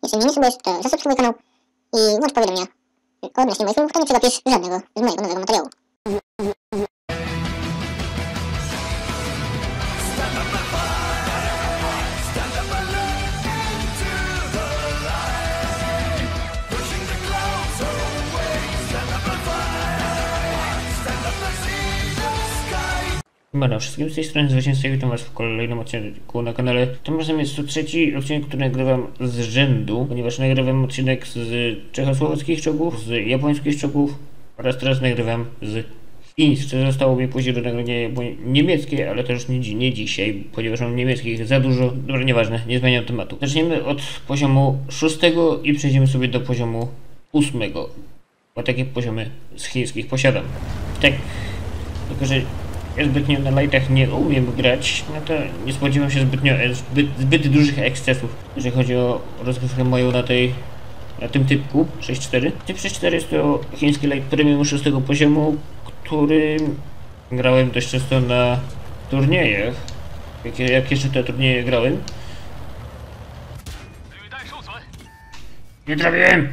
Jeśli mnie nie subujesz, to zasubskrybuj kanał i włącz powiadomienia. Odnośnie moich filmów, to nie przegapisz żadnego z mojego nowego materiału. Siemano wszystkim, z tej strony Zwycięzca, witam was w kolejnym odcinku na kanale. Tym razem jest to trzeci odcinek, który nagrywam z rzędu, ponieważ nagrywam odcinek z czechosłowackich czołgów, z japońskich czołgów oraz teraz nagrywam z chińskich. Zostało mi później do nagrania niemieckie, ale to już nie dzisiaj, ponieważ mam niemieckich za dużo. Dobra, nieważne, nie zmieniam tematu. Zaczniemy od poziomu 6 i przejdziemy sobie do poziomu 8, bo takie poziomy z chińskich posiadam. Tak, tylko że ja zbytnio na lightach nie umiem grać, no to nie spodziewam się zbyt dużych ekscesów, jeżeli chodzi o rozgrywkę moją na tym typku 6.4. Typ 6.4 jest to chiński light premium 6 poziomu, którym grałem dość często na turniejach. Jak jeszcze te turnieje grałem. Nie trafiłem!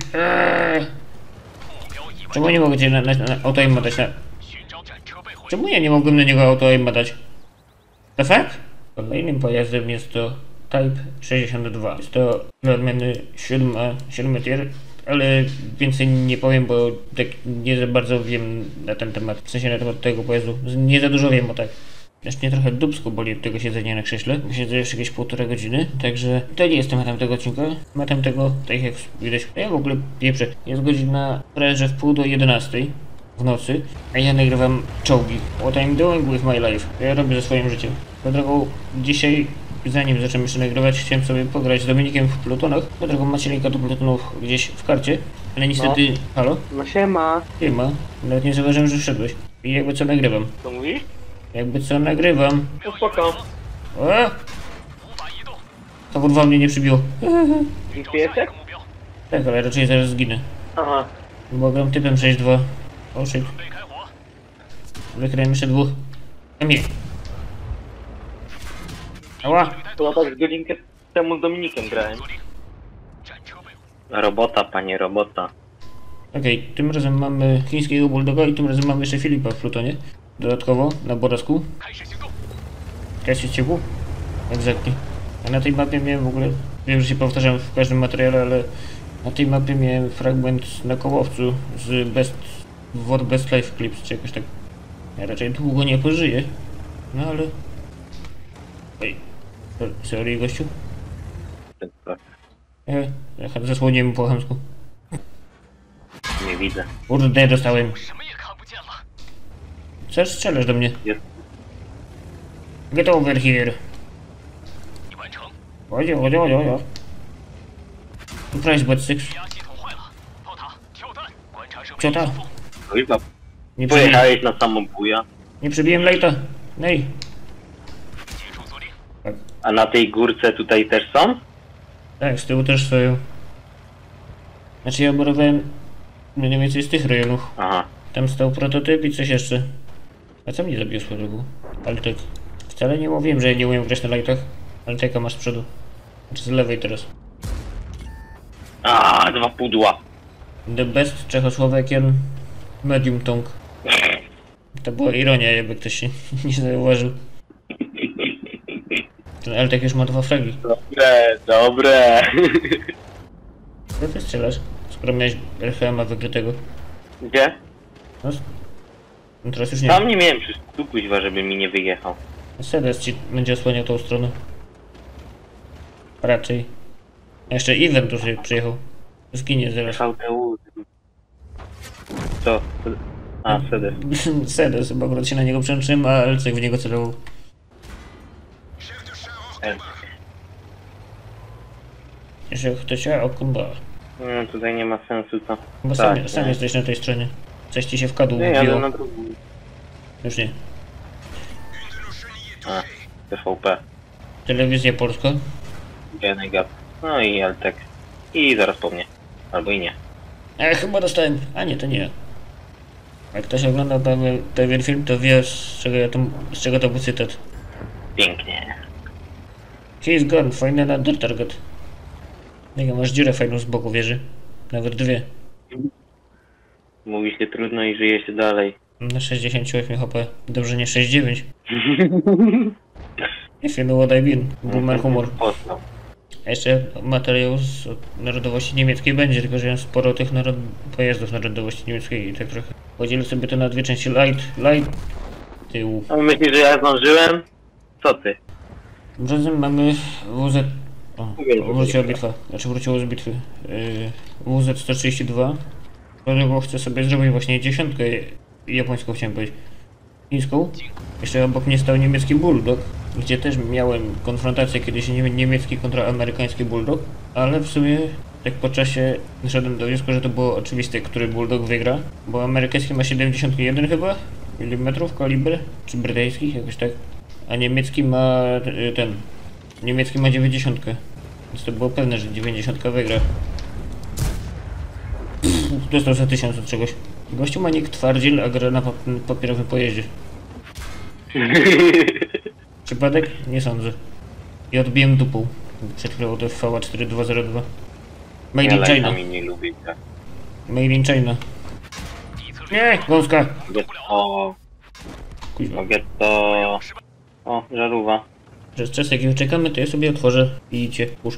Czemu nie mogę cię na auto-aim dać na... Czemu ja nie mogłem na niego auto-aim dać? The fuck? Kolejnym pojazdem jest to Type 62. Jest to normalny 7 tier, ale więcej nie powiem, bo tak nie za bardzo wiem na ten temat. W sensie na temat tego pojazdu. Nie za dużo wiem, bo tak. Jeszcze mnie trochę dupsko boli od tego siedzenia na krześle. Siedzę jeszcze jakieś 1,5 godziny, także to nie jest tematem tego odcinka. Tematem tego, tak jak widać, ja w ogóle pieprzę. Jest godzina prawie że w pół do 11 w nocy, a ja nagrywam czołgi. What I'm doing with my life. Ja robię ze swoim życiem. Po drogą, dzisiaj, zanim zacząłem jeszcze nagrywać, chciałem sobie pograć z Dominikiem w plutonach. Po drogą macie linka do plutonów gdzieś w karcie, ale niestety... No. Halo? No siema. Siema. Nawet nie zauważyłem, że wszedłeś. I jakby co nagrywam. Co mówisz? Jakby co nagrywam. No spoko. O! To kurwa mnie nie przybiło. GPS-ek? Tak, ale raczej zaraz zginę. Aha. Bo gram typem 6.2. O shit. Wykrałem jeszcze dwóch. Nie. Ała! Chyba tak godzinkę temu z Dominikiem grałem. Robota, panie, robota. Okej, tym razem mamy chińskiego bulldoga i tym razem mamy jeszcze Filipa w plutonie. Dodatkowo na Borasku. Kasie ciepło? Exactly. A na tej mapie miałem w ogóle... Wiem, że się powtarzam w każdym materiale, ale... Na tej mapie miałem fragment na kołowcu z Best Life Clips, czy jakoś tak. Ja raczej długo nie pożyję. No ale... Ej. Sorry, gościu? Ja zasłoniłem po chamsku. Nie widzę. Kurde, dostałem. Co strzelasz do mnie? Jest. Get over here. Chodź. Surprise bot 6. Ciota. Chyba Nie pojechałeś na samobuja. Nie przebiłem lighta. Nej. Tak. A na tej górce tutaj też są? Tak, z tyłu też stoją. Znaczy ja oborowałem mniej więcej z tych rejonów. Aha. Tam stał prototyp i coś jeszcze. A co mnie zabiło z podrógu? Ale tak. Wcale nie mówiłem, że ja nie umiem grać na lightach. Ale taka masz z przodu. Znaczy z lewej teraz. A, 2 pudła. The best Czechosłowakian medium tongue. To była ironia, jakby ktoś się nie zauważył. Ten Eltek już ma 2 fragi. Dobre. Co ty strzelasz? Skoro miałeś RHM-a wykrytego. Gdzie? No teraz już nie. Tam nie miałem przecież tu kuźwa, żeby mi nie wyjechał. Sedes ci będzie osłaniał tą stronę. Raczej. Jeszcze Event tu sobie przyjechał. Zginie zaraz. VTU. Co? A, Sedes. Sedes, bo akurat się na niego przełączyłem, a Elcek w niego celował. Jeszcze chcecie okumba. No tutaj nie ma sensu to. Bo Tak, sam jesteś na tej stronie. Coś ci się w kadłub nie, jadę wbiło. na drugą. Już nie. A, TVP. Telewizja polska. Genegap. No i Eltek. I zaraz po mnie. Albo i nie. Chyba dostałem. A nie, to nie ja. Jak ktoś oglądał pewien film, to wie z czego to był cytat. Pięknie. He's gone, find another target. Jak masz dziurę fajną z boku wieży. Nawet dwie. Mówi się trudno i żyje się dalej. Na 68 HP. Dobrze, nie 69. If you know what I mean. Boomer humor. Postał. A jeszcze materiał z narodowości niemieckiej będzie, tylko że ja mam sporo tych pojazdów narodowości niemieckiej i tak trochę. Podzielę sobie to na dwie części. Light, tył. A myślisz, że ja zdążyłem? Co ty? Razem mamy WZ... O, wróciła bitwa. Znaczy wróciło z bitwy. WZ 132. Dlatego chcę sobie zrobić właśnie dziesiątkę japońską, chciałem powiedzieć. Chińską. Jeszcze obok mnie stał niemiecki Bulldog, gdzie też miałem konfrontację kiedyś niemiecki kontra amerykański Bulldog, ale w sumie tak po czasie doszedłem do wniosku, że to było oczywiste, który Bulldog wygra, bo amerykański ma 71 chyba milimetrów kaliber, czy brytyjski, jakoś tak, a niemiecki ma niemiecki ma 90, więc to było pewne, że 90 wygra. Dostał za 1000 od czegoś. Gościu ma nick twardziel, a gra na papierowym pojeździe. Przypadek? Nie sądzę. I odbiłem dupą. Przed chwilą to VA 4202. Made in China. Nie lubię tak. Made in China. Nie! Gąska! O, Kuźwa. mogę to... O, żarówka. Przez czas jakiego czekamy, to ja sobie otworzę i idźcie puszki.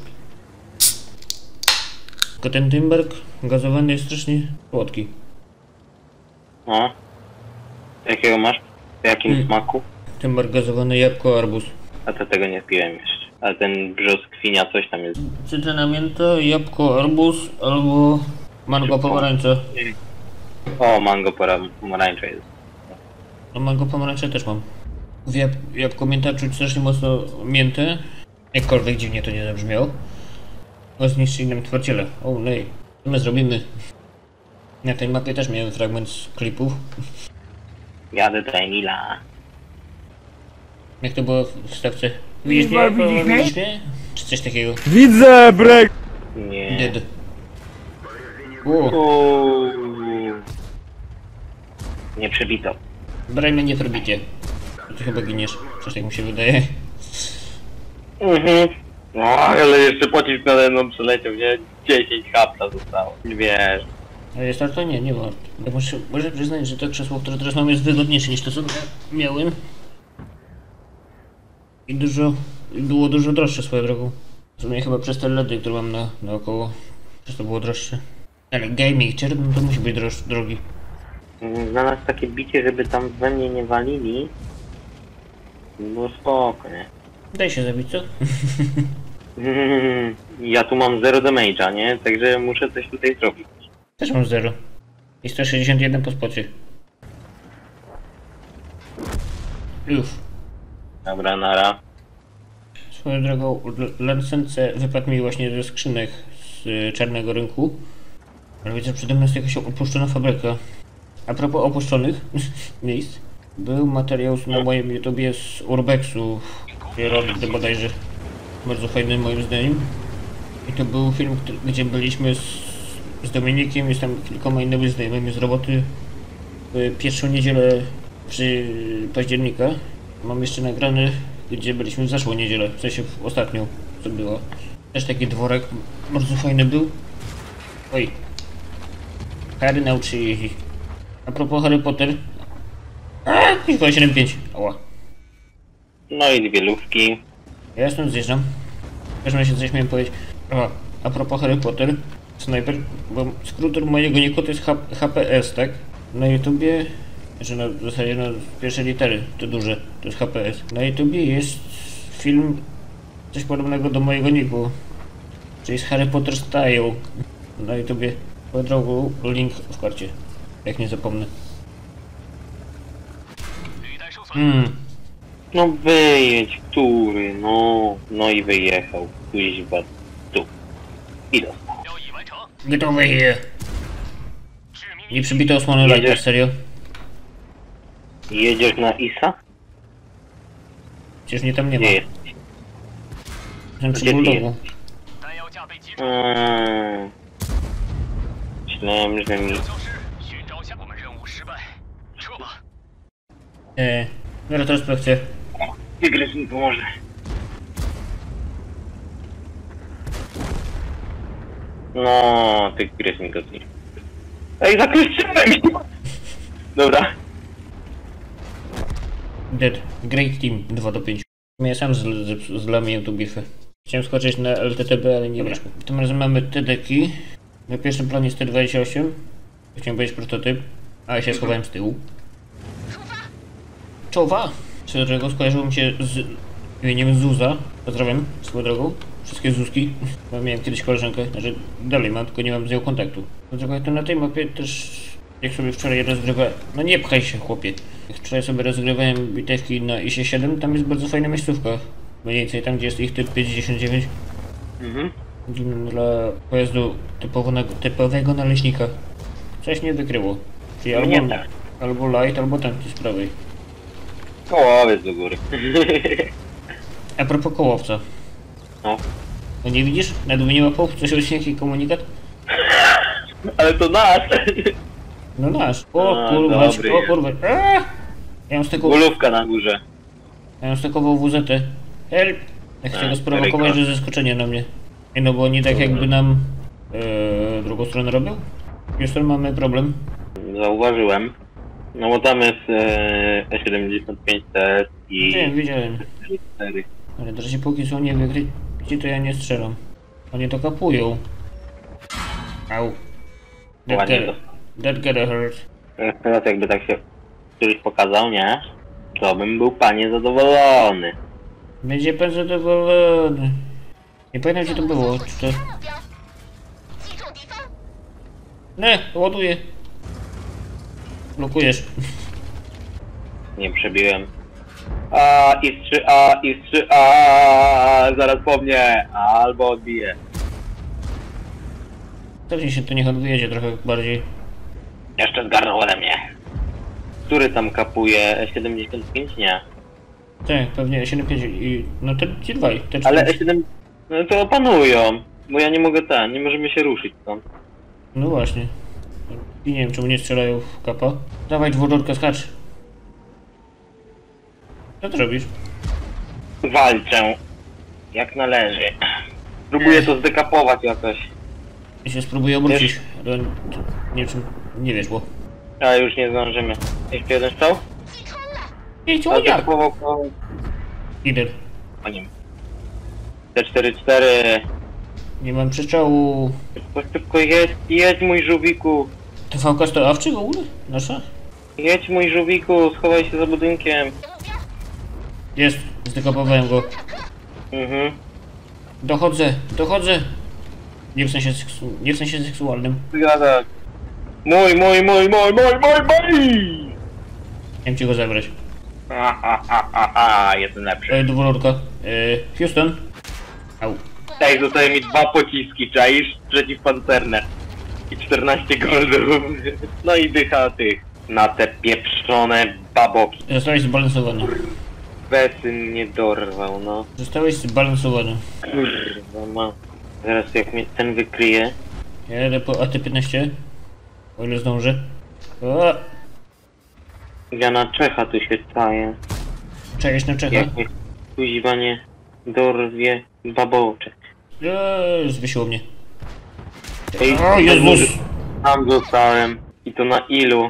Tylko ten Tymbark gazowany jest strasznie słodki. O. Jakiego masz? W jakim smaku? Tymbark gazowany jabłko, arbuz. A to tego nie piłem jeszcze. A ten brzoskwinia coś tam jest. Cytryna mięta, jabłko, arbuz albo mango pomarańcza. O, mango pomarańcza jest. No mango pomarańcze też mam. W jabłko mięta czuć strasznie mocno miętę. Jakkolwiek dziwnie to nie zabrzmiało. O zniszczyli nam twardziele. O nej. Co my zrobimy? Na tej mapie też miałem fragment z klipów. Jadę do Emila. Jak to było w stawce? Widzisz mnie? Czy coś takiego? Widzę, brek! Nie. Dead. O, Uuu. Nie przebito. braj mnie nie probicie. Ty chyba giniesz. Coś tak mi się wydaje. Mhm. No, ale jeszcze pocisk nade mną przeleciał, nie? 10 hapla zostało. Wiesz. A jest to nie, nie warto. Ja muszę przyznać, że to krzesło, które teraz mam, jest wygodniejsze niż to, co miałem. I było dużo droższe swoją drogą. W sumie chyba przez te LEDy, które mam naokoło, przez to było droższe. Ale gaming chair, no to musi być drogi. Znalazł takie bicie, żeby tam we mnie nie walili. Było spoko, nie? Daj się zabić, co? Ja tu mam 0 damage'a, nie? Także muszę coś tutaj zrobić. Też mam 0. I 161 po spocie. Uff. Dobra, nara. Swoją drogą, Lancence wypadł mi właśnie ze skrzynek z czarnego rynku. Ale widzę, że przede mną jest jakaś opuszczona fabryka. A propos opuszczonych miejsc, był materiał na moim YouTubie z Urbexu, Roldy bodajże. Bardzo fajny moim zdaniem. I to był film, gdzie byliśmy z Dominikiem i z tam kilkoma innymi znajomymi z roboty w pierwszą niedzielę października. Mam jeszcze nagrane, gdzie byliśmy w zeszłą niedzielę, w sensie w ostatnią, co było. Też taki dworek, bardzo fajny był. Oj. Harry nauczy się jeździć. A propos Harry Potter. Aaa, 7.5. Ała. No i dwie lówki. Ja stąd zjeżdżam. W każdym razie coś miałem powiedzieć. A propos Harry Potter. Sniper, bo skrót mojego niku to jest HPS, tak? Na YouTubie, że w zasadzie na pierwsze litery, to duże, to jest HPS. Na YouTubie jest film coś podobnego do mojego niku. Czyli z Harry Potter Style. Na YouTubie. Po drogą link w karcie. Jak nie zapomnę. No wyjedź, który, no. No i wyjechał. Kuźwa tu. I dostał. Gotowy here. Nie przybito osłony lighta, serio? Jedziesz na ISA? Przecież mnie tam nie ma. Gdzie jest? Jestem przy Gdzie ty bulldogu. Myślałem, że mi... Retrospekcja. Tygrys mi pomoże. No, ty gryz mi go zniszczył. Ej, zakreśliłem mi! Dobra. Dead. Great team 2-5. Ja sam zlamiłem tą bitwę. Chciałem skoczyć na LTTB, ale nie wyszło. Tym razem mamy te deki. Na pierwszym planie jest T28. Chciałem powiedzieć prototyp, ale się schowałem z tyłu. Czołwa! Co do czego skojarzyło mi się z imieniem Zuza. Pozdrawiam swoją drogą. Wszystkie Zuzki. Bo miałem kiedyś koleżankę, znaczy dalej mam, tylko nie mam z nią kontaktu. Dlatego ja to na tej mapie też, jak sobie wczoraj rozgrywałem, no nie pchaj się chłopie. Jak wczoraj sobie rozgrywałem bitewki na ISie 7, tam jest bardzo fajna miejscówka. Mniej więcej tam, gdzie jest ich typ 59. Dla pojazdu typowego naleśnika. Coś nie wykryło. Czyli albo light, albo tamty z prawej. Kołowiec do góry. A propos kołowca. No. No nie widzisz? Na dół nie ma połów, coś rośnie jakiś komunikat? Ale to nasz! No nasz. O A, kurwa, dobry o kurwa. Ja mam z tego... Golówka na górze. Ja mam z taką WZ. Help! Ja chcę go sprowokować do zaskoczenia na mnie. Nie no, bo oni tak jakby nam drugą stronę robią. Już tam mamy problem. Zauważyłem. No bo tam jest E75T i... Wiem, widziałem. 4. Ale na razie póki są nie wykryci, to ja nie strzelam. Oni to kapują. Au. Ładnie to. That gotta hurt. Teraz jakby tak się któryś pokazał, nie? To bym był panie zadowolony. Będzie pan zadowolony. Nie pamiętam gdzie to było, czy to... Nie, ładuję. Blokujesz. Nie przebiłem. IS-3A, zaraz po mnie, albo odbiję. Pewnie się to niech on wyjedzie trochę bardziej. Jeszcze zgarnął ode mnie. Który tam kapuje? E75? Nie. Tak, pewnie 7.5 i... no te ci dwaj, te Ale cztery. E7... No to opanują. Bo ja nie mogę nie możemy się ruszyć stąd. No właśnie. I nie wiem czemu nie strzelają w kapa. Dawaj dwururkę, skacz. Co ty robisz? Walczę. Jak należy. Próbuję to zdekapować jakoś. Ja się spróbuję obrócić, ale nie wiem czy nie wiesz, bo... Ale już nie zdążymy. Jeszcze jeden strzał? Nie chciał jak? Zdekapował po Idę. nim. T44. Nie mam przyczału. Szybko jedź mój żółwiku. TV-ka staławczy w ogóle? Nasza? Jedź mój żółwiku, schowaj się za budynkiem. Jest, zdekapowałem go. Dochodzę. Nie w sensie, nie w sensie seksualnym. Zgadza. Mój! Chciałem ci go zabrać. Jestem lepszy. Dwururka. Houston. Au. Ej, zostaje mi 2 pociski, czaisz? Przeciwpancerne. I 14 goldów. No i dycha tych. Na te pieprzone baboki. Zostałeś zbalansowany. Besy mnie dorwał, no. Zostałeś zbalansowany. Kurwa ma. Zaraz jak mnie ten wykryje. Ja jadę po AT-15. O ile zdążę. O! Ja na Czecha tu się czaję. Czekajesz na Czecha? Jak mnie kuźwa nie dorwie baboczek. Zwysiło mnie. Ej, O Jezus! tam zostałem. I to na ilu?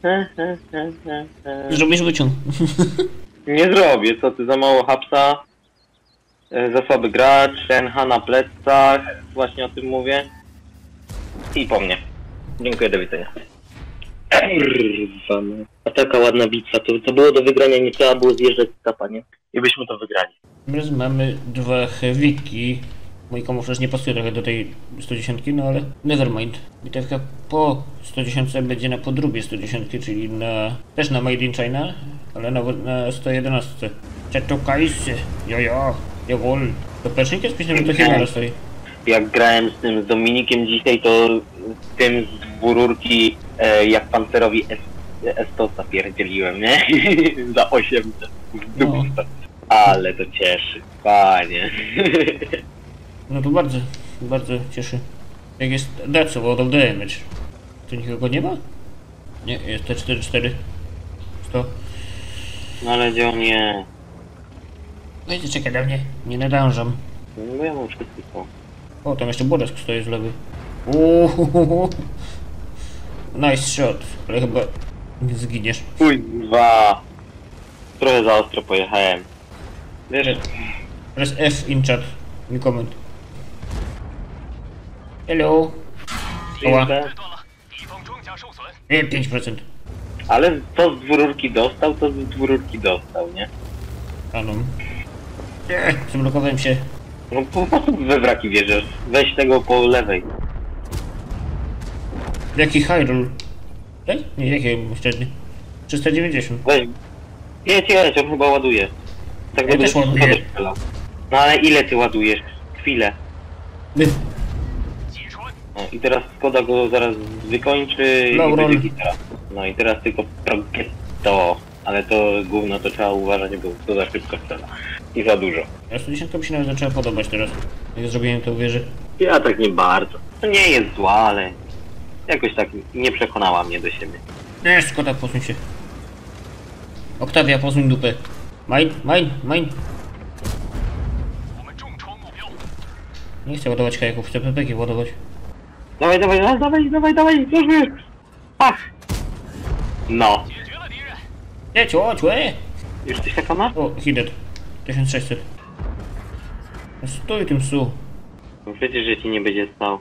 Zrobisz wyciąg. Nie zrobię, co ty, za mało hapsa. Za słaby gracz, NH na plecach. Właśnie o tym mówię. I po mnie. Dziękuję, do widzenia. Kurwa, no. A taka ładna bitwa, to było do wygrania, nie trzeba było zjeżdżać z kapa, nie? I byśmy to wygrali. Teraz mamy dwa heavyki. Mój kamuflaż nie pasuje trochę do tej 110, no ale nevermind. Bitewka po 110 będzie na podróbie 110, czyli też na Made in China, ale na 111. Czekajcie, jawol. To persznik jest pisane, że to Himara stoi. Jak grałem z Dominikiem dzisiaj, to tym z dwururki jak pancerowi S100 zapierdzieliłem, nie? Za 800. No. Ale to cieszy, panie. No to bardzo cieszy. Jak jest that's a lot of damage. Tu nikogo nie ma? Nie, jest T44. 100. No ale gdzie on nie? Wiecie, czekaj na mnie. Nie nadążam. No ja mam wszystko. O, tam jeszcze Boresk stoi z lewej. Uuuu. Nice shot, ale chyba nie zginiesz. Kurwa. Trochę za ostro pojechałem. Wiesz, Press F in chat. Nie comment. Hello. Ała. przyjdę. Nie, 5%. Ale co z dwururki dostał, to z dwururki dostał, nie? Ano. Nie, zablokowałem się. No po prostu we wraki wjeżdżasz. Weź tego po lewej. Jaki high roll? Nie, jaki średni? 390. Weź. Jedź, on chyba ładuje. Tak Ja też ładuję. strzelał. No ale ile ty ładujesz? Chwilę. By. No i teraz Skoda go zaraz wykończy i Laurel. będzie gitara. No i teraz tylko to. Ale to gówno to trzeba uważać, bo to za szybko strzela. I za dużo. Ja 110 mi się nawet zaczęła podobać teraz. Jak zrobiłem to wieżę. Ja tak nie bardzo. To nie jest zła, ale jakoś tak nie przekonała mnie do siebie. Nie, Skoda, posuń się. Oktawia, posuń dupę. Mine. Nie chcę ładować kajaków, chcę pepeki ładować. Dawaj, zdążysz! Ach! No. Chodź, Już coś taka masz? O, Hidet. 1600. No stój tym su. No przecież, że ci nie będzie stał.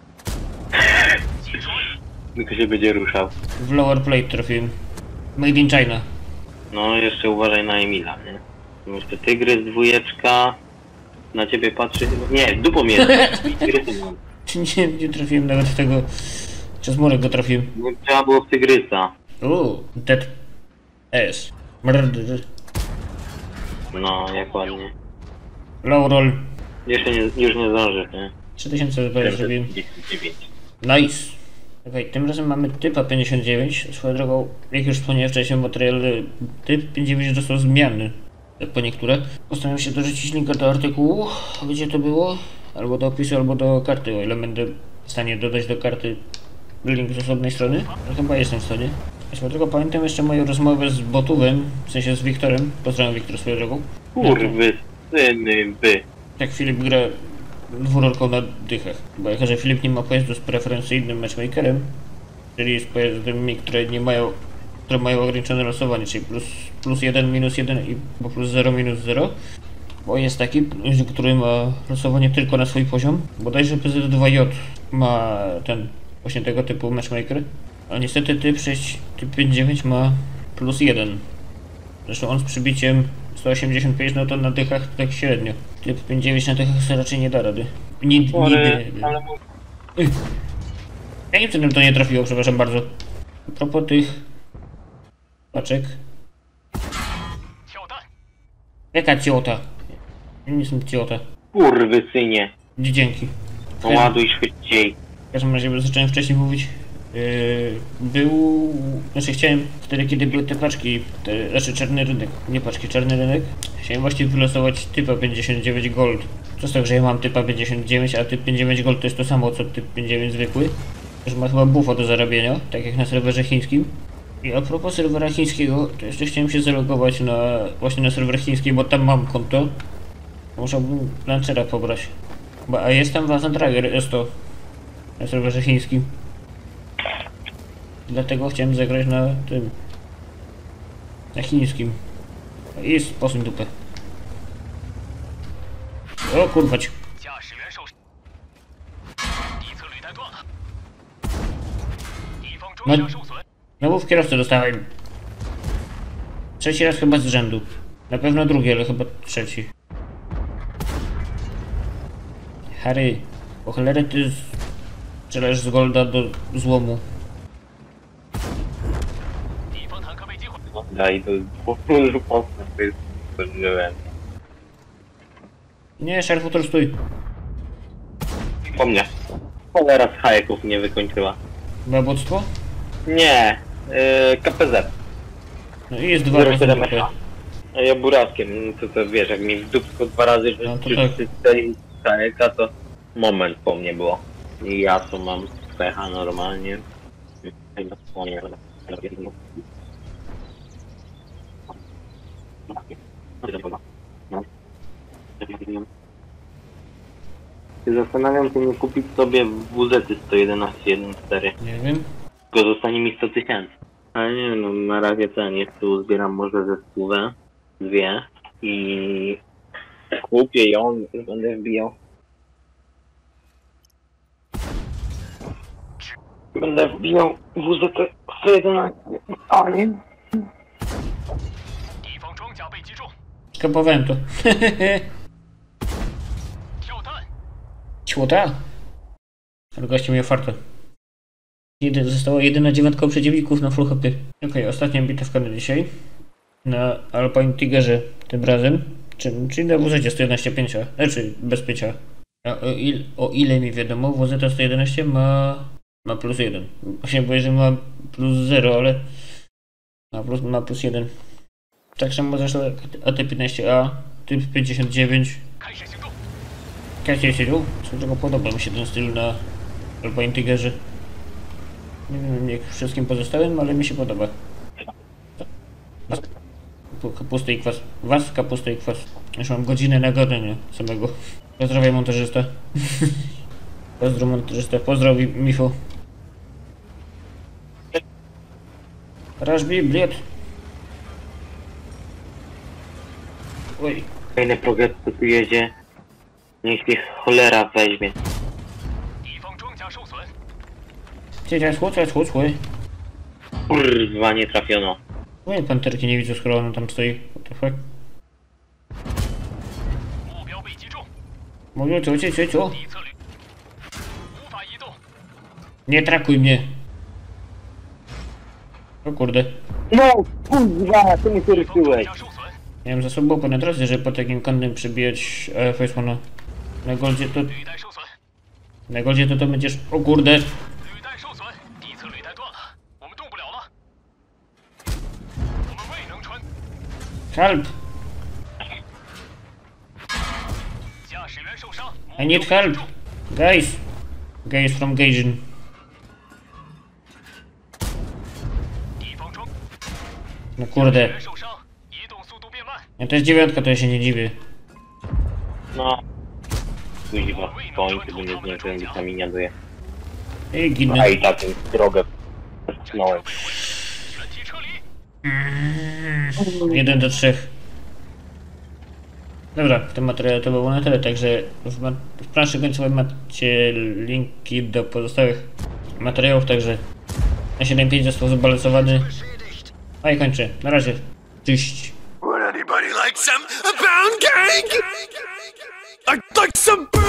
Tylko się będzie ruszał. W lower plate trafiłem. Made in China. No, jeszcze uważaj na Emila, nie? Jeszcze tygrys, dwójeczka. Na ciebie patrzy. Nie, dupą jest. Tygrysem mam. Czy nie trafiłem nawet w tego... Przez murek go trafiłem. No, trzeba było w tygrysa. Dead S. Murder. No, jak ładnie. Low roll. Już nie zdąży, nie? 3000 zupełnie zrobiłem. 739. Nice. Okej, tym razem mamy typa 59. Swoją drogą, jak już wspomniałem wcześniej w materiale, typ 59 został zmiany po niektóre. Postaram się dorzucić linka do artykułu, gdzie to było, albo do opisu, albo do karty, o ile będę w stanie dodać do karty link z osobnej strony. No chyba jestem w stanie. Swoją drogą pamiętam jeszcze moją rozmowę z Botówem, w sensie z Wiktorem. Pozdrawiam Wiktor swoją drogą. Kurwy, syny, by. Jak Filip gra dwururką na dychach. Bo jako, że Filip nie ma pojazdu z preferencyjnym matchmakerem, czyli z pojazdami, które mają ograniczone losowanie, czyli plus 1, minus 1 bo plus 0, minus 0. Bo jest taki, który ma losowanie tylko na swój poziom. Bodajże PZ2J ma właśnie tego typu matchmaker. A niestety typ 6, typ 59 ma plus 1. Zresztą on z przybiciem 185, no to na dychach tak średnio. Typ 59 na dychach sobie raczej nie da rady. Niby. Ale Jakim cudem to nie trafiło, przepraszam bardzo. A propos tych paczek. Jaka ciota? Ja nie jestem ciota. kurwy, synie. Dzięki. No ładuj szybciej. W każdym razie zacząłem wcześniej mówić. Chciałem wtedy, kiedy były te paczki, czarny rynek, nie paczki, czarny rynek. Chciałem właśnie wylosować typa 59 Gold. Co z tego, że ja mam typa 59, a typ 59 Gold to jest to samo co typ 59 zwykły. Że ma chyba buffa do zarabiania, tak jak na serwerze chińskim. I a propos serwera chińskiego, to jeszcze chciałem się zalogować właśnie na serwer chiński, bo tam mam konto. Musiałbym launchera pobrać. A jest tam Wasant Trager, jest to na serwerze chińskim. Dlatego chciałem zagrać na tym. Na chińskim. I jest posuń dupę. O kurwa ci. No, znowu w kierowcę dostałem. Trzeci raz chyba z rzędu. Na pewno drugi, ale chyba trzeci. Harry, po cholerę ty strzelasz z golda do złomu. Daj do dwóch postęp, to jest spodziewałem. Nie, Szarfutor stój. Po mnie. Cholera z hajeków nie wykończyła. Baboctwo? Nie, KPZ. No i jest dwa razy 07 dupę. A ja buraskiem, no to wiesz, jak mi w dupsko 2 razy No to czy tak. hajeka, to moment po mnie było. I ja to mam pecha normalnie. się zastanawiam, czy nie kupić sobie WZ 111.1.4. Nie wiem. Tylko zostanie mi 100 000. Ale nie no, na razie jest tu zbieram może ze 100, dwie i kupię ją i będę wbijał. Będę wbijał WZ 111. O nie. Skapowałem to. Ciłota? Ale goście miał fartę. Została jedyna dziewiątka przeciwników na full HP. Okej, ostatnia bitewka na dzisiaj. Na Alpine Tigerze tym razem. Czyli na WZ 111.5, znaczy bez pięcia. A o ile mi wiadomo, WZ 111 ma plus 1. Właśnie powiedzieć, że ma plus 0, ale ma plus 1. Tak samo zresztą AT-15A, typ 59. Kacie stylu, z czego podoba mi się ten styl na Alpine Tigerze. Nie wiem jak wszystkim pozostałym, ale mi się podoba. Kapustę i kwas. Kapustę i kwas. Już mam godzinę na gadanie samego. Pozdrawiam montażysta. Pozdro montażysta. Pozdrowi Mifu. Rashbi, bliet. Oj. Fajny progres co tu jedzie. Niech mnie cholera weźmie. Słuchaj. Kurwa, nie trafiono. Moje panterki nie widzę, skoro ona tam stoi. What the fuck? Mówię, co? Nie trakuj mnie. O kurde. No, kurwa, ty mnie kurczyłeś. Miałem za sobą penetrację, żeby po takim kątem przybijać Faceona. Na goldzie to będziesz... O kurde. Help! I need help! Guys! Guys from Gaijin. No kurde. Ja to jest dziewiątka, to ja się nie dziwię. No. Kuźwa, koń, żeby nie zdjąłem witaminia duję. Ej, ginę. A i tak drogę wcisnąłem. 1 do 3. Dobra, w tym materiale to było na tyle, także w planszy końcowej macie linki do pozostałych materiałów, także na 7.5 został zbalansowany. A i kończę. Na razie. Cześć. Would anybody like some pound cake? I'd like some